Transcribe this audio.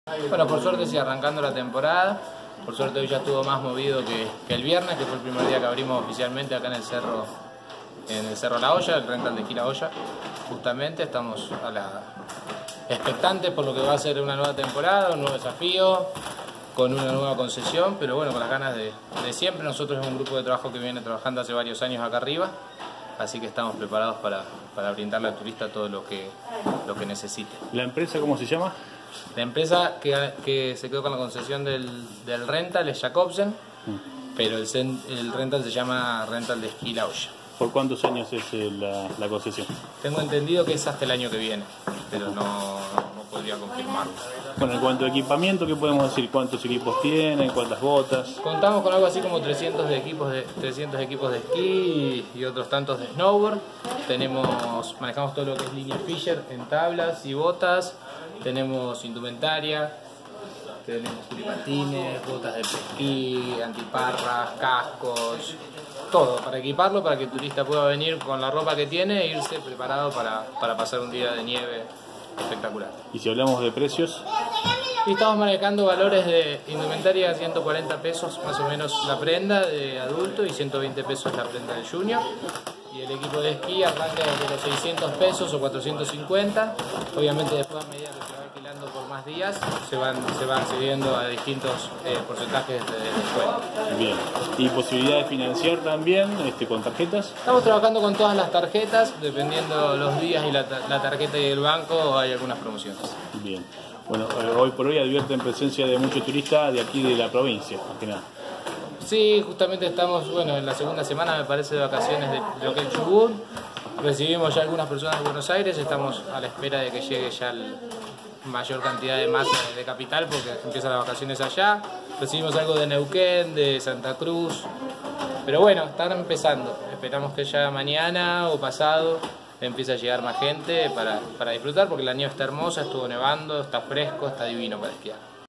Bueno, por suerte sí, arrancando la temporada. Por suerte hoy ya estuvo más movido que el viernes, que fue el primer día que abrimos oficialmente acá en el Cerro La Hoya, el rental de esquí La Hoya. Justamente estamos expectantes por lo que va a ser una nueva temporada, un nuevo desafío, con una nueva concesión, pero bueno, con las ganas de siempre. Nosotros es un grupo de trabajo que viene trabajando hace varios años acá arriba, así que estamos preparados para brindarle al turista todo lo que necesite. ¿La empresa cómo se llama? La empresa que se quedó con la concesión del rental es Jacobsen, pero el rental se llama Rental de Esquí La Hoya. ¿Por cuántos años es la concesión? Tengo entendido que es hasta el año que viene, pero no podría confirmarlo. Bueno, en cuanto a equipamiento, ¿qué podemos decir? ¿Cuántos equipos tienen? ¿Cuántas botas? Contamos con algo así como 300 equipos de esquí y otros tantos de snowboard. Manejamos todo lo que es línea Fisher en tablas y botas. Tenemos indumentaria, tenemos patines, botas de esquí, antiparras, cascos, todo para equiparlo, para que el turista pueda venir con la ropa que tiene e irse preparado para pasar un día de nieve espectacular. Y si hablamos de precios, y estamos manejando valores de indumentaria a 140 pesos más o menos la prenda de adulto y 120 pesos la prenda de junior. Y el equipo de esquí arranca desde los 600 pesos o 450. Obviamente después, a medida que se va alquilando por más días, se van accediendo a distintos porcentajes de descuento. bien. ¿Y posibilidad de financiar también con tarjetas? Estamos trabajando con todas las tarjetas, dependiendo los días y la tarjeta y el banco, hay algunas promociones. Bien. Bueno, hoy por hoy advierten presencia de muchos turistas de aquí de la provincia, más que nada. Sí, justamente estamos, en la segunda semana, me parece, de vacaciones de lo que es Chubut. Recibimos ya algunas personas de Buenos Aires, estamos a la espera de que llegue ya la mayor cantidad de masa de capital, porque empiezan las vacaciones allá. Recibimos algo de Neuquén, de Santa Cruz, pero bueno, están empezando. Esperamos que ya mañana o pasado empiece a llegar más gente para disfrutar, porque la nieve está hermosa, estuvo nevando, está fresco, está divino para esquiar.